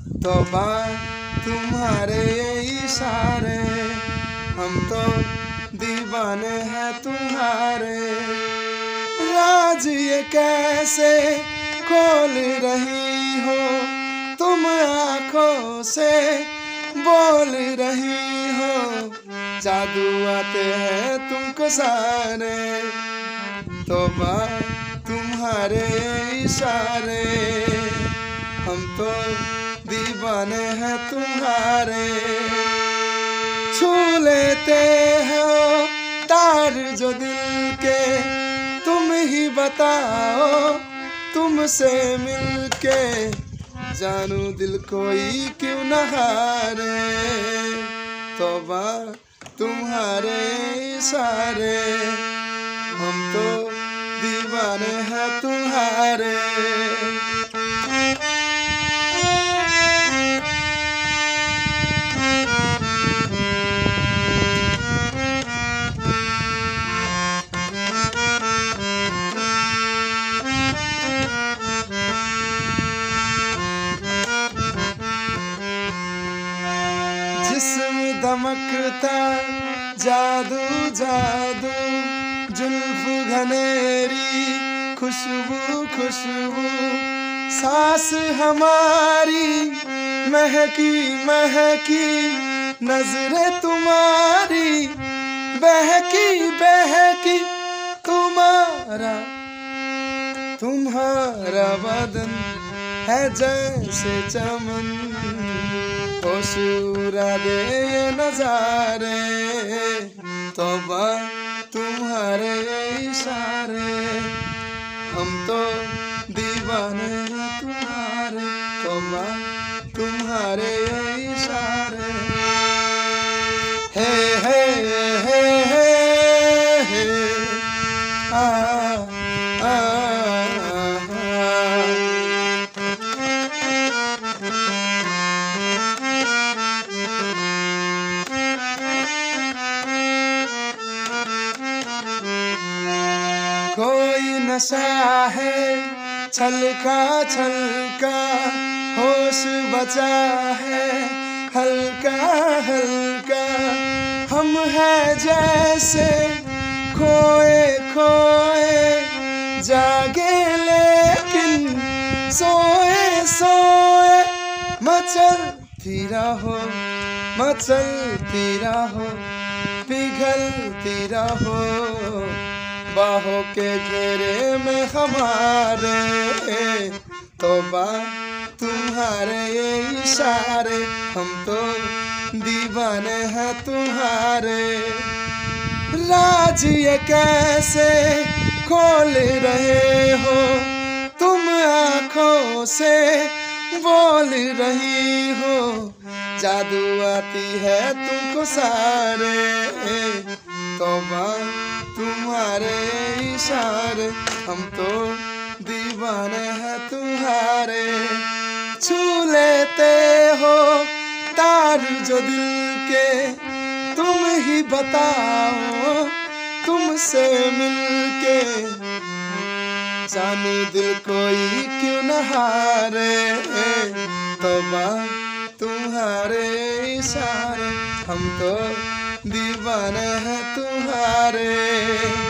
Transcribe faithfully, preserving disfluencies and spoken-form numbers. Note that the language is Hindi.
तौबा तुम्हारे इशारे, हम तो दीवाने हैं तुम्हारे। राज ये कैसे खोल रही हो तुम, आँखों से बोल रही हो। जादू आते हैं तुमको सारे, तौबा तुम्हारे इशारे, हम तो दीवाने हैं तुम्हारे। छू लेते हो तार जो दिल के, तुम ही बताओ तुमसे मिलके, जानू दिल कोई क्यों न हारे। तौबा तुम्हारे इशारे, हम तो दीवाने हैं तुम्हारे। जिस्म दमकता जादू जादू, जुल्फ घनेरी खुशबू खुशबू, सांस हमारी महकी महकी, नजरें तुम्हारी बहकी बहकी। तुम्हारा तुम्हारा बदन है जैसे चमन, होश उड़ा दे ये नजारे। तौबा तुम्हारे इशारे, हम तो दीवाने हैं तुम्हारे। तौबा तुम्हारे इशारे, हे हे हे हे हे आ आ कोई नशा है छलका छलका, होश बचा है हल्का हल्का। हम हैं जैसे खोए खोए, जागे लेकिन सोए सोए। मचलती रहो मचलती रहो, पिघलती रहो, बाहों के घेरे में हमारे। तौबा तुम्हारे ये इशारे, हम तो दीवाने हैं तुम्हारे। राज ये कैसे खोल रहे हो तुम, आँखों से बोल रही हो। जादू आती है तुमको सारे, तौबा तुम्हारे इशारे, हम तो दीवाने हैं तुम्हारे। छू लेते हो तार जो दिल के, तुम ही बताओ तुमसे मिलके, जानू दिल कोई क्यों न हारे। तौबा तुम्हारे इशारे, हम तो दीवाने हैं तुम्हारे।